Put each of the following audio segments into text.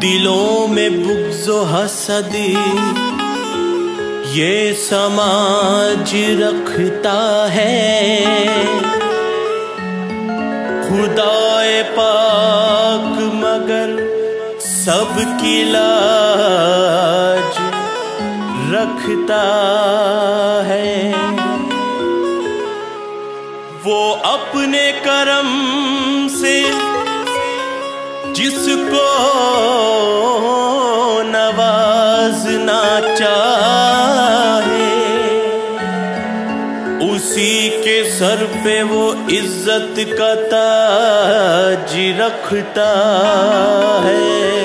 दिलों में बुग़्ज़ो हसद ये समाज रखता है। खुदाए पाक मगर सबकी लाज रखता है। वो अपने करम से जिसको नवाजना चाहे उसी के सर पे वो इज्जत का ताज रखता है।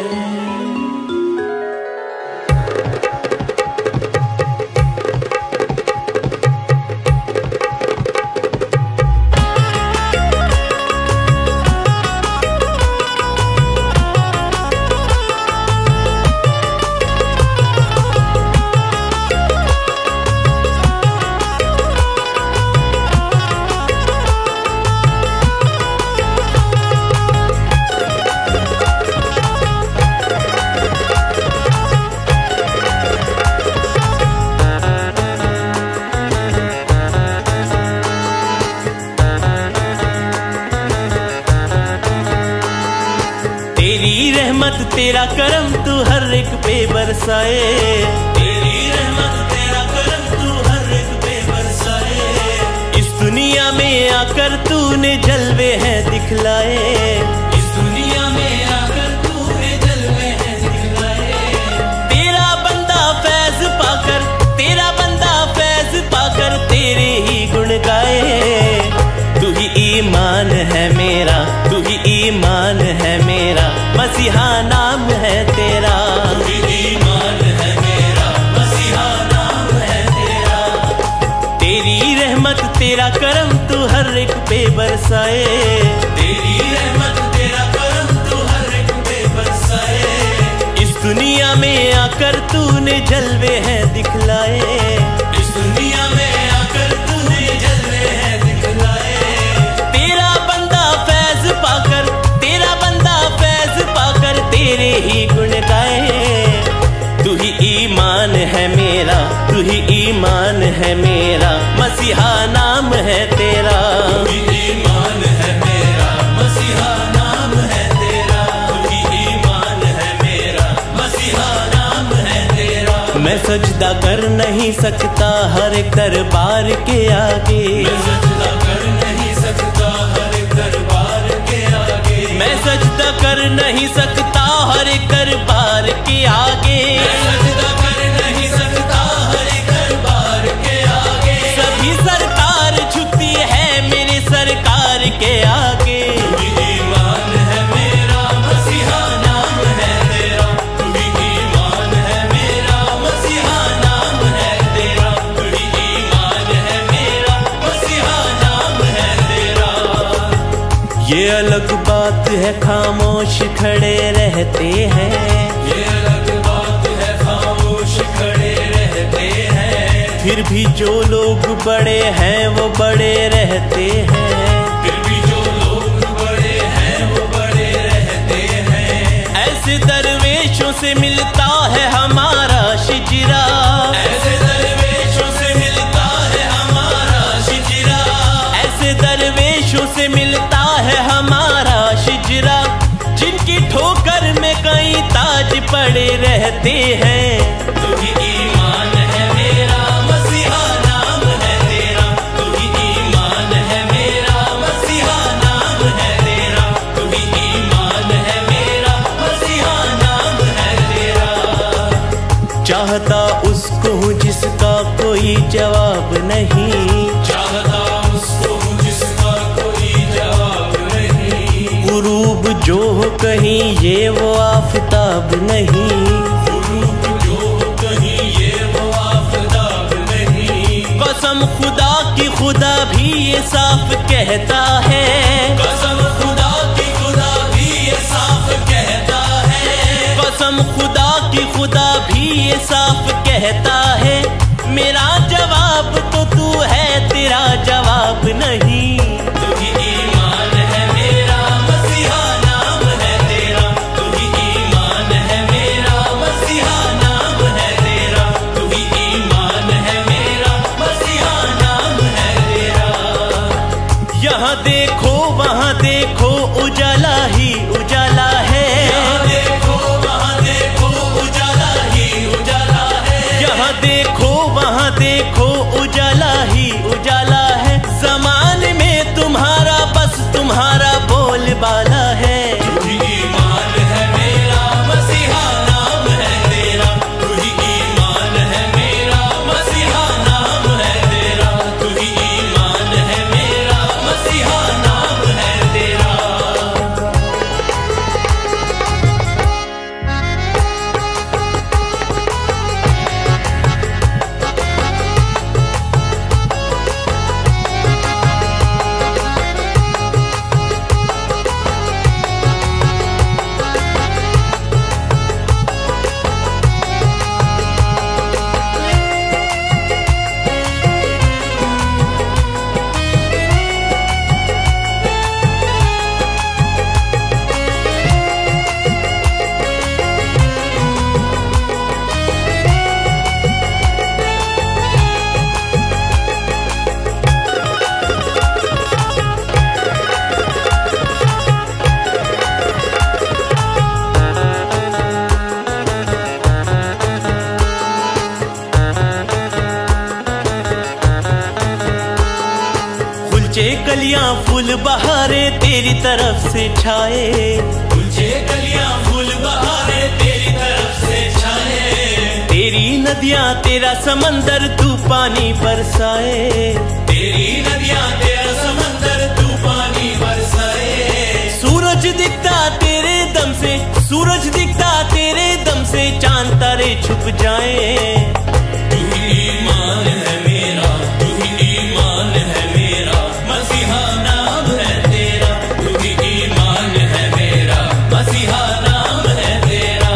तेरा करम तू हर एक पे बरसाए, तेरी रहमत तेरा करम तू हर एक पे बरसाए। इस दुनिया में आकर तूने जलवे हैं दिखलाए, इस दुनिया में आकर तूने जलवे हैं दिखलाए। तेरा बंदा फैज पाकर, तेरा बंदा फैज पाकर तेरे ही गुण गाए। तू ही ईमान है मेरा, तू ही ईमान है मेरा, मसीहा नाम है तेरा। तू ही ईमान है मेरा, मसीहा नाम है तेरा। तेरी रहमत तेरा करम तू हर एक पे बरसाए, तेरी रहमत तेरा करम तू हर एक पे बरसाए। इस दुनिया में आकर तूने जलवे हैं दिखलाए, इस दुनिया में आकर तूने जलवे हैं दिखलाए। तेरा बंदा फैज पाकर, तेरा बंदा फैज पाकर तेरे ही गुण गाए। तू ही ईमान है मेरा, तू ही ईमान है मेरा, मसीहा नाम है तेरा। तू ही ईमान है मेरा, मसीहा नाम है तेरा। तू ही ईमान है मेरा, मसीहा नाम है तेरा। मैं सजदा कर नहीं सकता हर एक दरबार के आगे, मैं सजदा कर नहीं सकता हर एक दरबार के आगे। मैं सजदा कर नहीं सकता हर एक दरबार के आगे, मैं सजदा कर नहीं सकता हर एक दरबार के आगे। सभी सरकार झुकती है मेरे सरकार के आगे। तू ही ईमान है मेरा, मसीहा नाम है तेरा। तू ही ईमान है मेरा, मसीहा नाम है तेरा। तू ही ईमान है मेरा, मसीहा नाम है तेरा। ये अलग बात है खामोश खड़े रहते हैं, ये अलग बात है खामोश खड़े रहते हैं। फिर भी जो लोग बड़े हैं वो बड़े रहते हैं, फिर भी जो लोग बड़े हैं वो बड़े रहते हैं। ऐसे दरवेशों से मिलता है हमारा शिजरा, ऐसे दरवेशों से मिलता है हमारा शिजरा। ऐसे दरवेशों से मिलता है हमारा शिजरा, जिनकी ठोकर में कई ताज पड़े रहते हैं। तू ही ईमान है मेरा, मसीहा नाम है तेरा। तू ही ईमान है मेरा, मसीहा नाम है तेरा। तू ही ईमान है मेरा, मसीहा नाम है तेरा। चाहता उसको हूँ जिसका कोई जवाब नहीं, चाहता उसको हूँ जिसका कोई जवाब नहीं। गुरूब जो हो कहीं ये वो आफताब नहीं, गुरूब जो हो कहीं ये वो आफताब नहीं। कसम खुदा की खुदा भी ये साफ कहता है, कसम खुदा की खुदा भी ये साफ कहता है। कसम खुदा की खुदा भी ये साफ कहता है। मेरा जवाब तो तू है, तेरा जवाब नहीं। तू ही ईमान है मेरा, मसीहा नाम है तेरा। तू ही ईमान कलियां फूल बहारे तेरी तरफ से छाए, मुझे कलियां फूल बहारे तेरी तरफ से छाए। तेरी नदियां तेरा समंदर तू पानी बरसाए, तेरी नदियां तेरा समंदर तू पानी बरसाए। सूरज दिखता तेरे दम से, सूरज दिखता तेरे दम से, चांद तारे छुप जाए। तू ही ईमान है मेरा, तू ही ईमान है मेरा, मसीहा नाम है तेरा। तू ही ईमान है मेरा, मसीहा नाम है तेरा।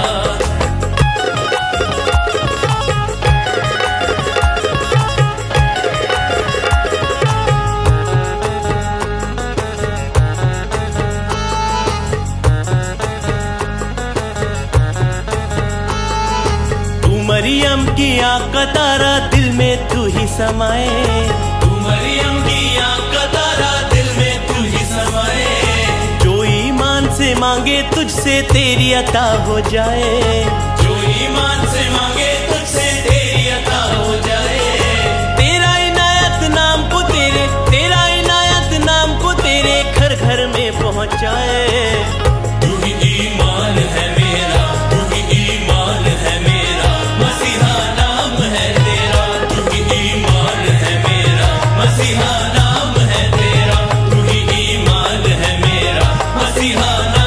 मरियम की आँख का तारा दिल में तू ही समाए, तू मरियम की आँख का तारा दिल में तू ही समाए। जो ईमान से मांगे तुझसे तेरी अता हो जाए, जो ईमान से मांगे तुझसे तेरी अता हो जाए। तेरा इनायत नाम को तेरे, तेरा इनायत नाम को तेरे घर घर में पहुँचाए। तू ही ईमान है मेरा, तू ही ईमान है मेरा, मसीहा नाम है तेरा। तू ही ईमान है मेरा, मसीहा नाम है तेरा। तू ही ईमान है मेरा, मसीहा।